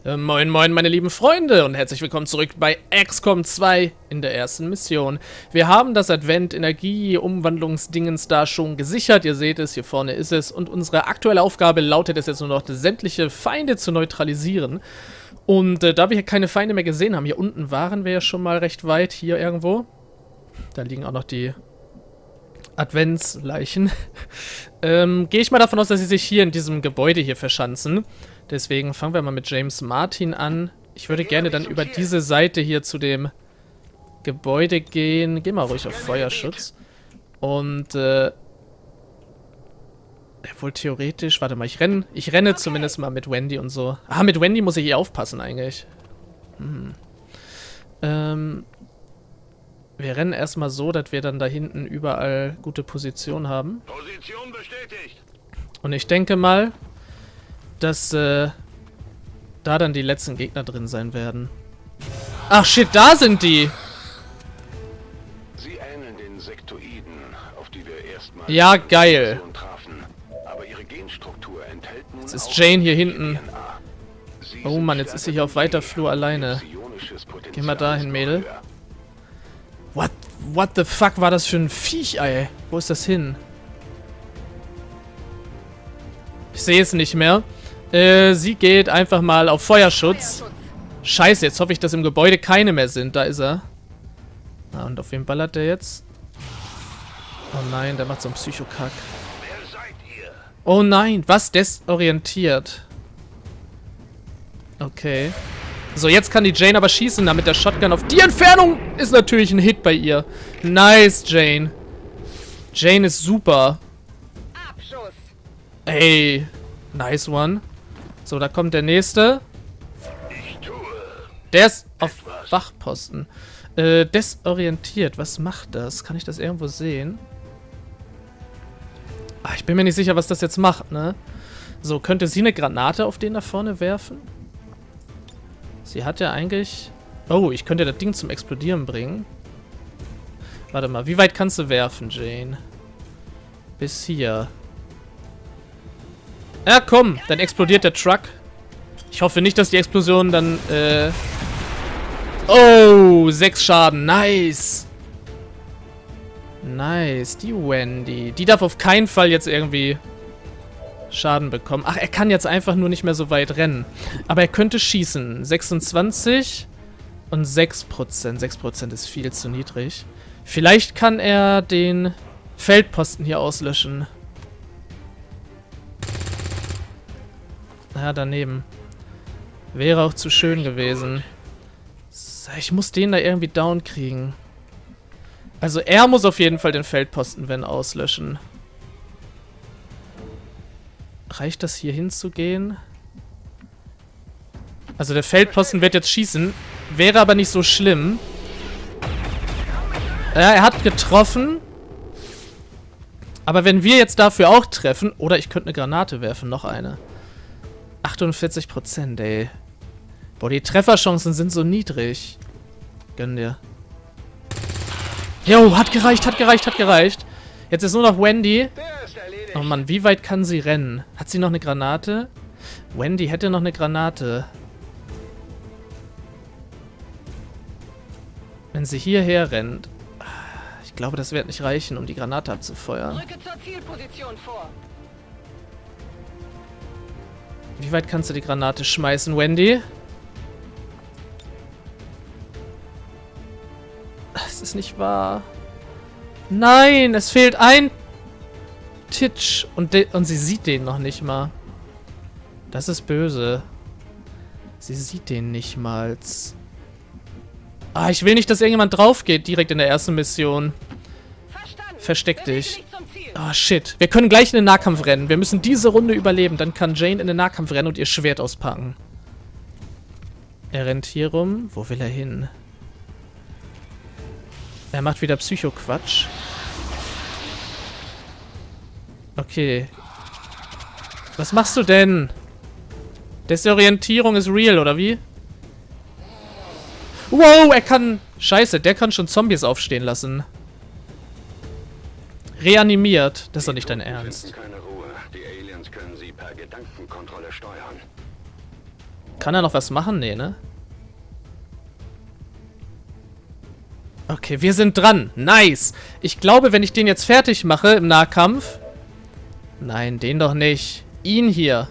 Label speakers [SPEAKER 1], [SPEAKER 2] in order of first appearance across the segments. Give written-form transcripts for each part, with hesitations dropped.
[SPEAKER 1] Moin moin meine lieben Freunde und herzlich willkommen zurück bei XCOM 2 in der ersten Mission. Wir haben das Advent-Energie-Umwandlungsdingens da schon gesichert, ihr seht es, hier vorne ist es. Und unsere aktuelle Aufgabe lautet es jetzt nur noch, sämtliche Feinde zu neutralisieren. Und da wir hier keine Feinde mehr gesehen haben, hier unten waren wir ja schon mal recht weit, hier irgendwo. Da liegen auch noch die Adventsleichen. Gehe ich mal davon aus, dass sie sich hier in diesem Gebäude hier verschanzen. Deswegen fangen wir mal mit James Martin an. Ich würde gerne dann über diese Seite hier zu dem Gebäude gehen. Geh mal ruhig auf Feuerschutz. Und, wohl theoretisch, warte mal, ich renne zumindest mal mit Wendy und so. Ah, mit Wendy muss ich eh aufpassen eigentlich. Wir rennen erstmal so, dass wir dann da hinten überall gute Position haben.
[SPEAKER 2] Position bestätigt.
[SPEAKER 1] Und ich denke mal, dass da dann die letzten Gegner drin sein werden. Ach shit, da sind die!
[SPEAKER 2] Sie ähneln den Sektoiden, auf die wir erstmal
[SPEAKER 1] Ja, geil.
[SPEAKER 2] trafen. Aber ihre Genstruktur enthält nun
[SPEAKER 1] Jetzt ist
[SPEAKER 2] auch
[SPEAKER 1] Jane hier hinten.
[SPEAKER 2] DNA. Sie
[SPEAKER 1] Oh
[SPEAKER 2] sind
[SPEAKER 1] Mann, jetzt ist sie hier auf weiter Flur alleine.
[SPEAKER 2] psionisches Potenzial
[SPEAKER 1] Geh mal dahin, Mädel.
[SPEAKER 2] höher.
[SPEAKER 1] What the fuck war das für ein Viech, ey? Wo ist das hin? Ich sehe es nicht mehr. Sie geht einfach mal auf Feuerschutz. Scheiße, jetzt hoffe ich, dass im Gebäude keine mehr sind. Da ist er. Ah, und auf wen ballert der jetzt? Oh nein, der macht so einen Psychokack.
[SPEAKER 2] Wer seid ihr?
[SPEAKER 1] Oh nein, was? Desorientiert. Okay. So, jetzt kann die Jane aber schießen, damit der Shotgun auf die Entfernung ist natürlich ein Hit bei ihr. Nice, Jane. Jane ist super.
[SPEAKER 3] Abschuss.
[SPEAKER 1] Ey, nice one. So, da kommt der nächste.
[SPEAKER 2] Ich tue.
[SPEAKER 1] Der ist auf Wachposten. Desorientiert. Was macht das? Kann ich das irgendwo sehen? Ah, ich bin mir nicht sicher, was das jetzt macht, ne? So, könnte sie eine Granate auf den da vorne werfen? Sie hat ja eigentlich... Oh, ich könnte das Ding zum Explodieren bringen. Warte mal, wie weit kannst du werfen, Jane? Bis hier. Ja, komm, dann explodiert der Truck. Ich hoffe nicht, dass die Explosion dann, Oh, 6 Schaden, nice. Nice, die Wendy. Die darf auf keinen Fall jetzt irgendwie Schaden bekommen. Ach, er kann jetzt einfach nur nicht mehr so weit rennen. Aber er könnte schießen. 26 und 6%. 6% ist viel zu niedrig. Vielleicht kann er den Feldposten hier auslöschen. Ja, daneben. Wäre auch zu schön gewesen. So, ich muss den da irgendwie down kriegen. Also er muss auf jeden Fall den Feldposten, wenn, auslöschen. Reicht das hier hinzugehen? Also der Feldposten wird jetzt schießen. Wäre aber nicht so schlimm. Ja, er hat getroffen. Aber wenn wir jetzt dafür auch treffen... Oder ich könnte eine Granate werfen, noch eine. 48%, ey. Boah, die Trefferchancen sind so niedrig. Gönn dir. Jo, hat gereicht, hat gereicht, hat gereicht. Jetzt ist nur noch Wendy.
[SPEAKER 2] Der ist erledigt.
[SPEAKER 1] Oh Mann, wie weit kann sie rennen? Hat sie noch eine Granate? Wendy hätte noch eine Granate. Wenn sie hierher rennt... Ich glaube, das wird nicht reichen, um die Granate abzufeuern.
[SPEAKER 3] Rücke zur Zielposition vor.
[SPEAKER 1] Wie weit kannst du die Granate schmeißen, Wendy? Es ist nicht wahr. Nein, es fehlt ein Titch. Und sie sieht den noch nicht mal. Das ist böse. Sie sieht den nicht mal. Ah, ich will nicht, dass irgendjemand drauf geht, direkt in der ersten Mission.
[SPEAKER 3] Verstanden.
[SPEAKER 1] Versteck
[SPEAKER 3] Bewege
[SPEAKER 1] dich.
[SPEAKER 3] dich zum Ziel.
[SPEAKER 1] Ah, shit. Wir können gleich in den Nahkampf rennen. Wir müssen diese Runde überleben. Dann kann Jane in den Nahkampf rennen und ihr Schwert auspacken. Er rennt hier rum. Wo will er hin? Er macht wieder Psycho-Quatsch. Okay. Was machst du denn? Desorientierung ist real, oder wie? Wow, er kann... Scheiße, der kann schon Zombies aufstehen lassen. Reanimiert. Das ist doch nicht dein Ernst.
[SPEAKER 2] Keine Ruhe. Die Aliens können sie per Gedankenkontrolle steuern.
[SPEAKER 1] Kann er noch was machen? Nee, ne? Okay, wir sind dran. Nice. Ich glaube, wenn ich den jetzt fertig mache im Nahkampf... Nein, den doch nicht. Ihn hier.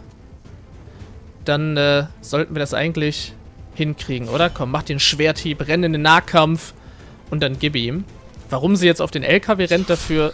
[SPEAKER 1] Dann sollten wir das eigentlich hinkriegen, oder? Komm, mach den Schwerthieb, renn in den Nahkampf und dann gib ihm. Warum sie jetzt auf den LKW rennt dafür...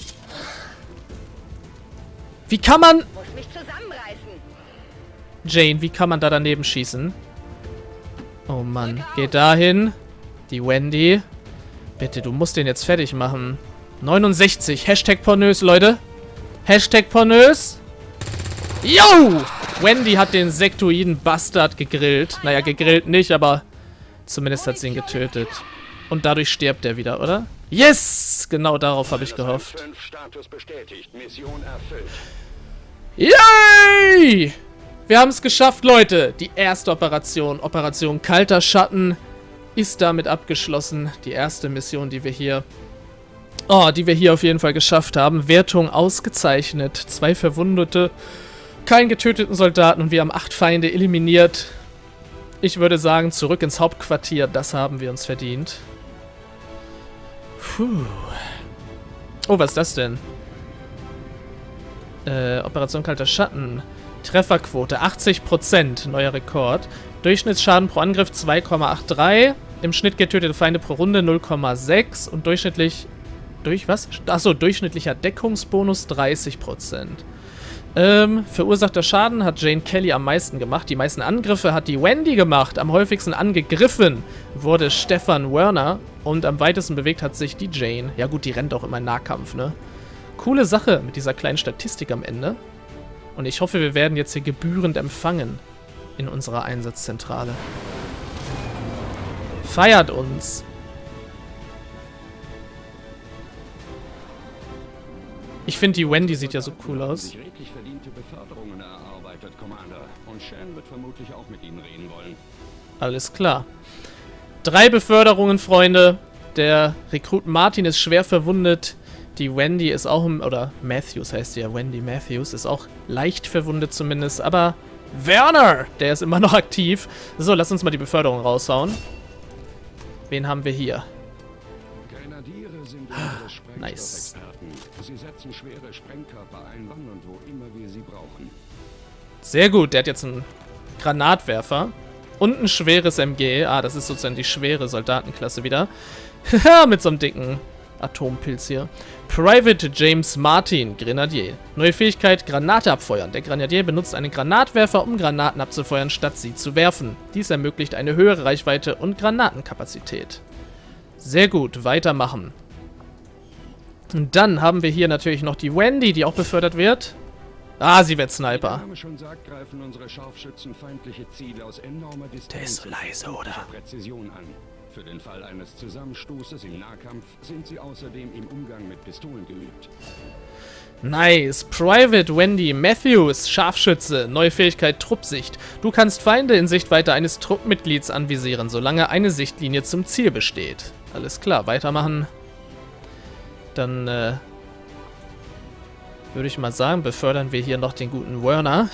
[SPEAKER 1] Wie kann man...
[SPEAKER 3] Muss mich zusammenreißen.
[SPEAKER 1] Jane, wie kann man da daneben schießen? Oh Mann, geht dahin. Die Wendy. Bitte, du musst den jetzt fertig machen. 69. Hashtag pornös, Leute. Hashtag pornös. Yo! Wendy hat den Sektoiden-Bastard gegrillt. Naja, gegrillt nicht, aber zumindest hat sie ihn getötet. Und dadurch stirbt er wieder, oder? Yes! Genau darauf habe ich gehofft.
[SPEAKER 2] Status bestätigt. Mission erfüllt.
[SPEAKER 1] Yay! Wir haben es geschafft, Leute. Die erste Operation, Operation Kalter Schatten, ist damit abgeschlossen. Die erste Mission, die wir hier auf jeden Fall geschafft haben. Wertung ausgezeichnet. 2 Verwundete, keinen getöteten Soldaten und wir haben 8 Feinde eliminiert. Ich würde sagen, zurück ins Hauptquartier. Das haben wir uns verdient. Puh. Oh, was ist das denn? Operation Kalter Schatten. Trefferquote 80%, neuer Rekord. Durchschnittsschaden pro Angriff 2,83. Im Schnitt getötete Feinde pro Runde 0,6. Und durchschnittlich... Achso, durchschnittlicher Deckungsbonus 30%. Verursachter Schaden hat Jane Kelly am meisten gemacht. Die meisten Angriffe hat die Wendy gemacht. Am häufigsten angegriffen wurde Stefan Werner. Und am weitesten bewegt hat sich die Jane. Ja gut, die rennt auch immer in Nahkampf, ne? Coole Sache mit dieser kleinen Statistik am Ende. Und ich hoffe, wir werden jetzt hier gebührend empfangen in unserer Einsatzzentrale. Feiert uns! Ich finde, die Wendy sieht ja so cool aus.
[SPEAKER 2] Redlich verdiente Beförderungen erarbeitet, Commander. Und Shan wird vermutlich auch mit Ihnen reden wollen.
[SPEAKER 1] Alles klar. 3 Beförderungen, Freunde. Der Rekrut Martin ist schwer verwundet. Die Wendy ist auch, oder Matthews heißt sie ja, Wendy Matthews, ist auch leicht verwundet zumindest. Aber Werner, der ist immer noch aktiv. So, lass uns mal die Beförderung raushauen. Wen haben wir hier?
[SPEAKER 2] Grenadiere sind unsere Sprengstoffexperten.
[SPEAKER 1] Nice.
[SPEAKER 2] Sie setzen schwere Sprengkörper ein, wann und wo immer wir sie brauchen.
[SPEAKER 1] Sehr gut, der hat jetzt einen Granatwerfer. Und ein schweres MG. Ah, das ist sozusagen die schwere Soldatenklasse wieder. Haha, mit so einem dicken Atompilz hier. Private James Martin, Grenadier. Neue Fähigkeit, Granate abfeuern. Der Grenadier benutzt einen Granatwerfer, um Granaten abzufeuern, statt sie zu werfen. Dies ermöglicht eine höhere Reichweite und Granatenkapazität. Sehr gut, weitermachen. Und dann haben wir hier natürlich noch die Wendy, die auch befördert wird. Ah, sie wird Sniper.
[SPEAKER 2] Wie der Name schon sagt, greifen unsere Scharfschützen feindliche Ziele aus enormer Distanz
[SPEAKER 1] Der ist so leise, oder?
[SPEAKER 2] und Präzision an. Für den Fall eines Zusammenstoßes im Nahkampf sind sie außerdem im Umgang mit Pistolen geübt.
[SPEAKER 1] Nice. Private Wendy Matthews, Scharfschütze. Neue Fähigkeit, Truppsicht. Du kannst Feinde in Sichtweite eines Truppmitglieds anvisieren, solange eine Sichtlinie zum Ziel besteht. Alles klar, weitermachen. Dann, würde ich mal sagen, befördern wir hier noch den guten Werner.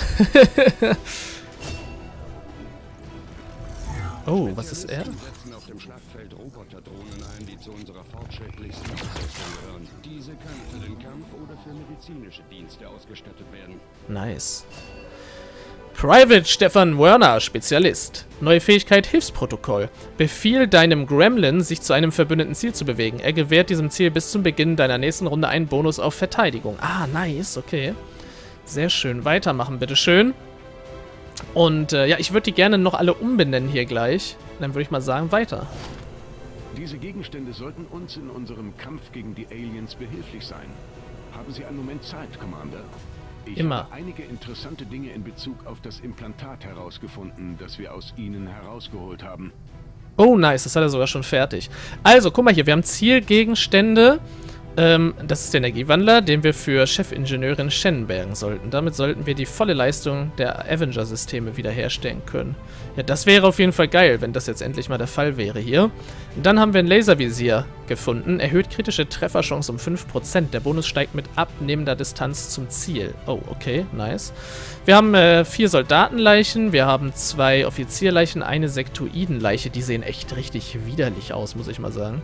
[SPEAKER 1] Oh, was ist er?
[SPEAKER 2] Setzen auf dem Schlachtfeld Roboterdrohnen ein, die zu unserer fortschrittlichsten Ausrüstung gehören. Diese können für den Kampf oder für medizinische Dienste ausgestattet werden.
[SPEAKER 1] Nice. Private Stefan Werner, Spezialist. Neue Fähigkeit, Hilfsprotokoll. Befiehl deinem Gremlin, sich zu einem verbündeten Ziel zu bewegen. Er gewährt diesem Ziel bis zum Beginn deiner nächsten Runde einen Bonus auf Verteidigung. Ah, nice, okay. Sehr schön. Weitermachen, bitteschön. Und ja, ich würde die gerne noch alle umbenennen hier gleich. Dann würde ich mal sagen, weiter.
[SPEAKER 2] Diese Gegenstände sollten uns in unserem Kampf gegen die Aliens behilflich sein. Haben Sie einen Moment Zeit, Commander? Ich habe einige interessante Dinge in Bezug auf das Implantat herausgefunden, das wir aus Ihnen herausgeholt haben.
[SPEAKER 1] Oh, nice, das hat er sogar schon fertig. Also, guck mal hier, wir haben Zielgegenstände Das ist der Energiewandler, den wir für Chefingenieurin Shen bergen sollten. Damit sollten wir die volle Leistung der Avenger-Systeme wiederherstellen können. Ja, das wäre auf jeden Fall geil, wenn das jetzt endlich mal der Fall wäre hier. Dann haben wir ein Laservisier gefunden. Erhöht kritische Trefferchance um 5%. Der Bonus steigt mit abnehmender Distanz zum Ziel. Oh, okay, nice. Wir haben 4 Soldatenleichen, wir haben 2 Offizierleichen, eine Sektoidenleiche. Die sehen echt richtig widerlich aus, muss ich mal sagen.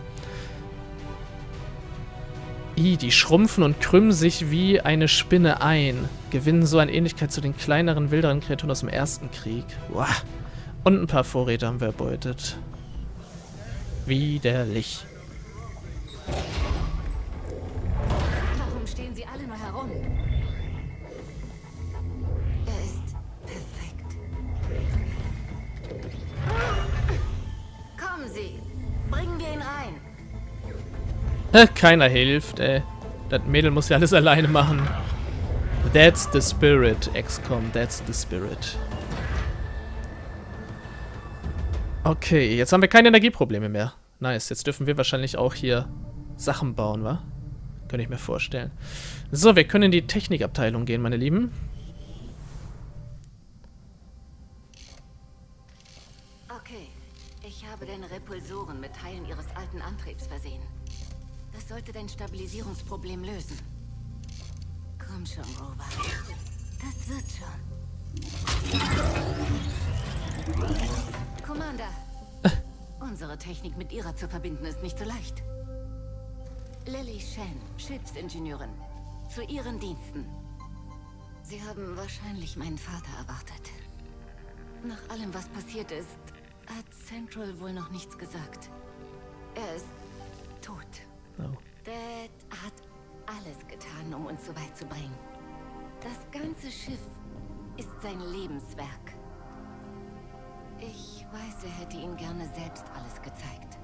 [SPEAKER 1] Die schrumpfen und krümmen sich wie eine Spinne ein. Gewinnen so eine Ähnlichkeit zu den kleineren, wilderen Kreaturen aus dem Ersten Krieg. Wow. Und ein paar Vorräte haben wir erbeutet. Widerlich.
[SPEAKER 4] Warum stehen sie alle nur herum? Er ist perfekt. Kommen Sie! Bringen wir ihn rein!
[SPEAKER 1] Keiner hilft, ey. Das Mädel muss ja alles alleine machen. That's the spirit, XCOM. That's the spirit. Okay, jetzt haben wir keine Energieprobleme mehr. Nice, jetzt dürfen wir wahrscheinlich auch hier Sachen bauen, wa? Könnte ich mir vorstellen. So, wir können in die Technikabteilung gehen, meine Lieben.
[SPEAKER 4] Okay, ich habe deine Repulsoren mit Teilen ihres alten Antriebs versehen. Das sollte dein Stabilisierungsproblem lösen. Komm schon, Rover. Das wird schon. Commander. Unsere Technik mit ihrer zu verbinden ist nicht so leicht. Lily Shen, Schiffsingenieurin. Zu ihren Diensten. Sie haben wahrscheinlich meinen Vater erwartet. Nach allem, was passiert ist, hat Central wohl noch nichts gesagt. Er ist tot.
[SPEAKER 1] Oh.
[SPEAKER 4] Dad hat alles getan, um uns so weit zu bringen. Das ganze Schiff ist sein Lebenswerk. Ich weiß, er hätte Ihnen gerne selbst alles gezeigt.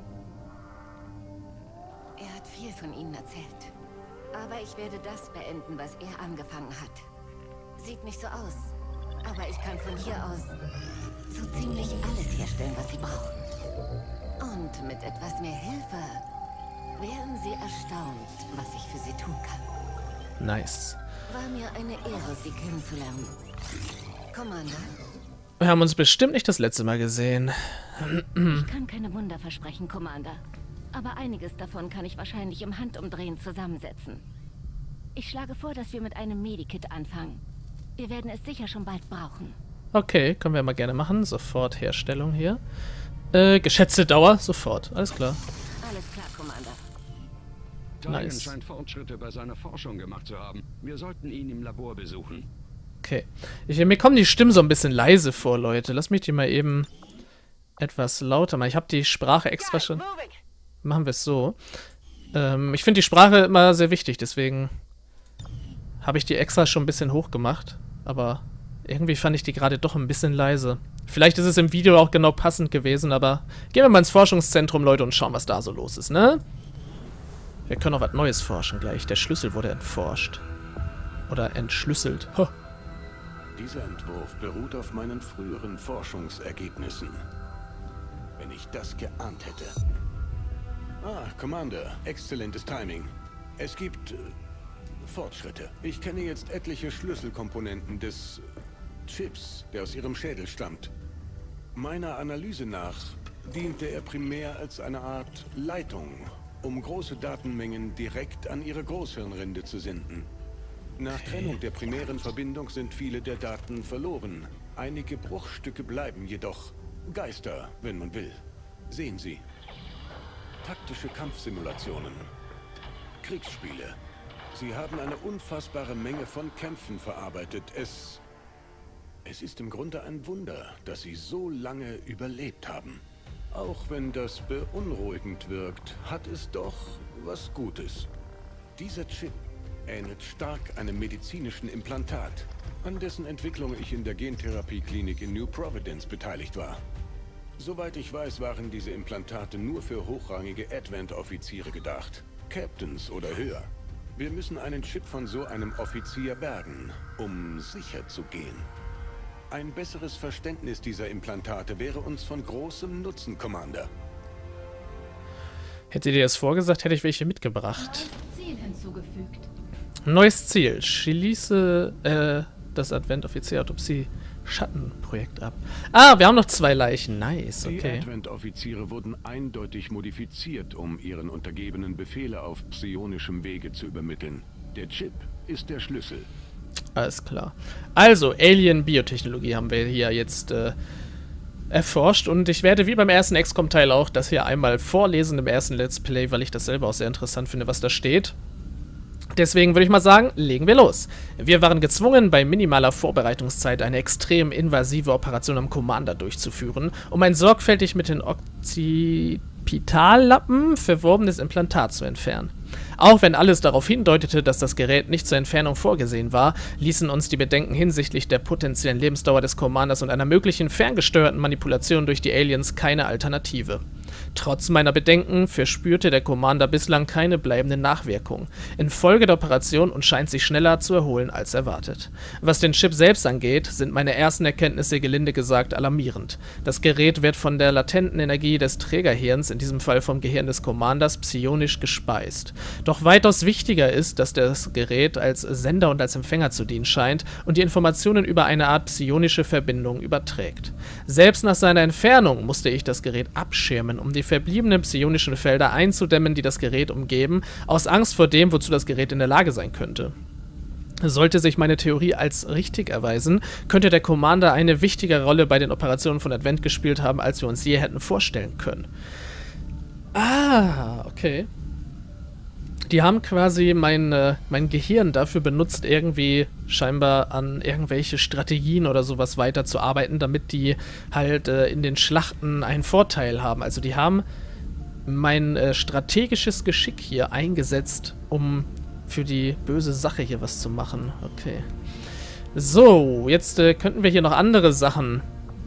[SPEAKER 4] Er hat viel von Ihnen erzählt. Aber ich werde das beenden, was er angefangen hat. Sieht nicht so aus. Aber ich kann von hier aus so ziemlich alles herstellen, was Sie brauchen. Und mit etwas mehr Hilfe wären Sie erstaunt, was ich für Sie tun kann.
[SPEAKER 1] Nice.
[SPEAKER 4] War mir eine Ehre, Sie kennenzulernen. Commander?
[SPEAKER 1] Wir haben uns bestimmt nicht das letzte Mal gesehen.
[SPEAKER 4] Ich kann keine Wunder versprechen, Commander. Aber einiges davon kann ich wahrscheinlich im Handumdrehen zusammensetzen. Ich schlage vor, dass wir mit einem Medikit anfangen. Wir werden es sicher schon bald brauchen.
[SPEAKER 1] Okay, können wir mal gerne machen. Sofort Herstellung hier. Geschätzte Dauer, sofort. Alles klar.
[SPEAKER 4] Alles klar, Commander.
[SPEAKER 2] Tyrion
[SPEAKER 1] Nice.
[SPEAKER 2] scheint Fortschritte bei seiner Forschung gemacht zu haben. Wir sollten ihn im Labor besuchen.
[SPEAKER 1] Okay. Mir kommen die Stimmen so ein bisschen leise vor, Leute. Lass mich die mal eben etwas lauter machen. Ich habe die Sprache extra schon... Machen wir es so. Ich finde die Sprache immer sehr wichtig, deswegen habe ich die extra schon ein bisschen hoch gemacht. Aber irgendwie fand ich die gerade doch ein bisschen leise. Vielleicht ist es im Video auch genau passend gewesen, aber gehen wir mal ins Forschungszentrum, Leute, und schauen, was da so los ist, ne? Wir können auch was Neues forschen gleich. Der Schlüssel wurde entforscht. Oder entschlüsselt. Ho.
[SPEAKER 2] Dieser Entwurf beruht auf meinen früheren Forschungsergebnissen. Wenn ich das geahnt hätte. Ah, Commander, exzellentes Timing. Es gibt Fortschritte. Ich kenne jetzt etliche Schlüsselkomponenten des Chips, der aus ihrem Schädel stammt. Meiner Analyse nach diente er primär als eine Art Leitung, um große Datenmengen direkt an ihre Großhirnrinde zu senden. Nach Trennung der primären Verbindung sind viele der Daten verloren. Einige Bruchstücke bleiben jedoch Geister, wenn man will. Sehen Sie. Taktische Kampfsimulationen. Kriegsspiele. Sie haben eine unfassbare Menge von Kämpfen verarbeitet. Es ist im Grunde ein Wunder, dass Sie so lange überlebt haben. Auch wenn das beunruhigend wirkt, hat es doch was Gutes. Dieser Chip ähnelt stark einem medizinischen Implantat, an dessen Entwicklung ich in der Gentherapieklinik in New Providence beteiligt war. Soweit ich weiß, waren diese Implantate nur für hochrangige Advent-Offiziere gedacht. Captains oder höher. Wir müssen einen Chip von so einem Offizier bergen, um sicher zu gehen. Ein besseres Verständnis dieser Implantate wäre uns von großem Nutzen, Commander.
[SPEAKER 1] Hätte dir das vorgesagt, hätte ich welche mitgebracht.
[SPEAKER 5] Ziel hinzugefügt.
[SPEAKER 1] Neues Ziel. Schließe das Advent-Offizier-Autopsie-Schattenprojekt ab. Ah, wir haben noch 2 Leichen. Nice,
[SPEAKER 2] Die
[SPEAKER 1] okay.
[SPEAKER 2] Advent-Offiziere wurden eindeutig modifiziert, um ihren Untergebenen Befehle auf psionischem Wege zu übermitteln. Der Chip ist der Schlüssel.
[SPEAKER 1] Alles klar. Also, Alien-Biotechnologie haben wir hier jetzt erforscht. Und ich werde wie beim ersten XCOM-Teil auch das hier einmal vorlesen im ersten Let's Play, weil ich das selber auch sehr interessant finde, was da steht. Deswegen würde ich mal sagen, legen wir los. Wir waren gezwungen, bei minimaler Vorbereitungszeit eine extrem invasive Operation am Commander durchzuführen, um ein sorgfältig mit den Occipitallappen verworbenes Implantat zu entfernen. Auch wenn alles darauf hindeutete, dass das Gerät nicht zur Entfernung vorgesehen war, ließen uns die Bedenken hinsichtlich der potenziellen Lebensdauer des Commanders und einer möglichen ferngesteuerten Manipulation durch die Aliens keine Alternative. Trotz meiner Bedenken verspürte der Commander bislang keine bleibenden Nachwirkungen infolge der Operation und scheint sich schneller zu erholen als erwartet. Was den Chip selbst angeht, sind meine ersten Erkenntnisse gelinde gesagt alarmierend. Das Gerät wird von der latenten Energie des Trägerhirns, in diesem Fall vom Gehirn des Commanders, psionisch gespeist. Doch weitaus wichtiger ist, dass das Gerät als Sender und als Empfänger zu dienen scheint und die Informationen über eine Art psionische Verbindung überträgt. Selbst nach seiner Entfernung musste ich das Gerät abschirmen, um die verbliebenen psionischen Felder einzudämmen, die das Gerät umgeben, aus Angst vor dem, wozu das Gerät in der Lage sein könnte. Sollte sich meine Theorie als richtig erweisen, könnte der Commander eine wichtigere Rolle bei den Operationen von Advent gespielt haben, als wir uns je hätten vorstellen können. Ah, okay. Die haben quasi mein Gehirn dafür benutzt, irgendwie scheinbar an irgendwelche Strategien oder sowas weiterzuarbeiten, damit die halt in den Schlachten einen Vorteil haben. Also die haben mein strategisches Geschick hier eingesetzt, um für die böse Sache hier was zu machen. Okay. So, jetzt könnten wir hier noch andere Sachen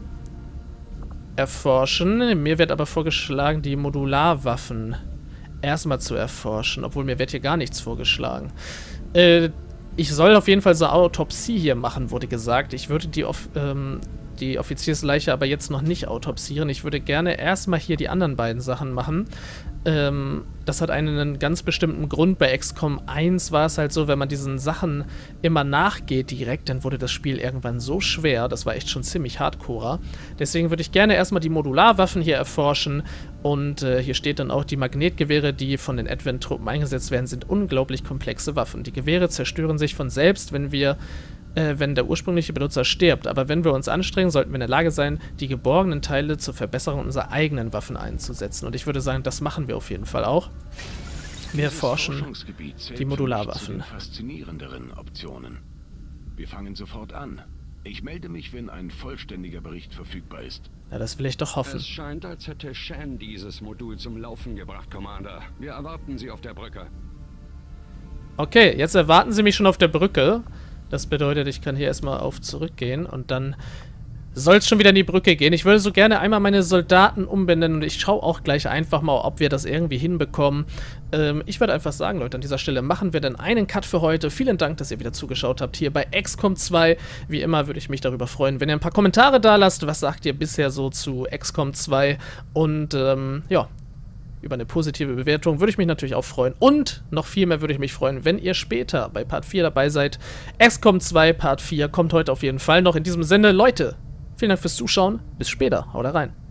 [SPEAKER 1] erforschen. Mir wird aber vorgeschlagen, die Modularwaffen erstmal zu erforschen, obwohl mir wird hier gar nichts vorgeschlagen. Ich soll auf jeden Fall so eine Autopsie hier machen, wurde gesagt. Ich würde die Offiziersleiche aber jetzt noch nicht autopsieren. Ich würde gerne erstmal hier die anderen beiden Sachen machen. Das hat einen ganz bestimmten Grund. Bei XCOM 1 war es halt so, wenn man diesen Sachen immer nachgeht direkt, dann wurde das Spiel irgendwann so schwer. Das war echt schon ziemlich hardcore. Deswegen würde ich gerne erstmal die Modularwaffen hier erforschen. Und hier steht dann auch, die Magnetgewehre, die von den Advent-Truppen eingesetzt werden, sind unglaublich komplexe Waffen. Die Gewehre zerstören sich von selbst, wenn der ursprüngliche Benutzer stirbt. Aber wenn wir uns anstrengen, sollten wir in der Lage sein, die geborgenen Teile zur Verbesserung unserer eigenen Waffen einzusetzen. Und ich würde sagen, das machen wir auf jeden Fall auch. Wir erforschen die Modularwaffen.
[SPEAKER 2] Faszinierenderen Optionen. Wir fangen sofort an. Ich melde mich, wenn ein vollständiger Bericht verfügbar ist.
[SPEAKER 1] Ja, das will ich doch hoffen.
[SPEAKER 6] Es scheint, als hätte Shan dieses Modul zum Laufen gebracht, Commander. Wir erwarten Sie auf der Brücke.
[SPEAKER 1] Okay, jetzt erwarten Sie mich schon auf der Brücke. Das bedeutet, ich kann hier erstmal auf zurückgehen und dann soll es schon wieder in die Brücke gehen. Ich würde so gerne einmal meine Soldaten umbenennen und ich schaue auch gleich einfach mal, ob wir das irgendwie hinbekommen. Ich würde einfach sagen, Leute, an dieser Stelle machen wir dann einen Cut für heute. Vielen Dank, dass ihr wieder zugeschaut habt hier bei XCOM 2. Wie immer würde ich mich darüber freuen, wenn ihr ein paar Kommentare da lasst. Was sagt ihr bisher so zu XCOM 2? Und ja, über eine positive Bewertung würde ich mich natürlich auch freuen. Und noch viel mehr würde ich mich freuen, wenn ihr später bei Part 4 dabei seid. XCOM 2 Part 4 kommt heute auf jeden Fall noch. In diesem Sinne, Leute, vielen Dank fürs Zuschauen. Bis später. Haut rein.